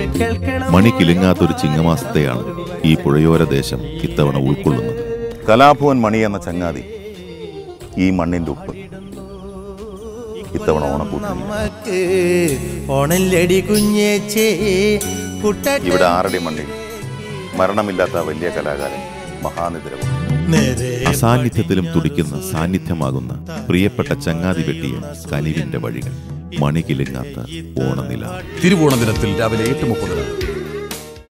മണിക്കിലുങ്ങാത്തൊരു ചിങ്ങമാസത്തെയാണ് ഈ പുഴയോര ദേശം ഇത്തവണ ഉൾക്കൊള്ളുന്നത്. കലാഭവൻ മണി എന്ന ചങ്ങാതി ഈ മണ്ണിന്റെ ഉപ്പ് ഇത്തവണ ഇവിടെ 6 അടി മണ്ണിൽ മരണമില്ലാത്ത വലിയ കലാകാരൻ മഹാനിദ്രവും അസാന്നിധ്യത്തിലും തുടിക്കുന്ന സാന്നിധ്യമാകുന്ന പ്രിയപ്പെട്ട ചങ്ങാതി വെട്ടിയ കനിവിന്റെ വഴികൾ. മണികിലുങ്ങാത്ത ഓണനിലാവ്. തിരുവോണ ദിനത്തിൽ രാവിലെ 8:30.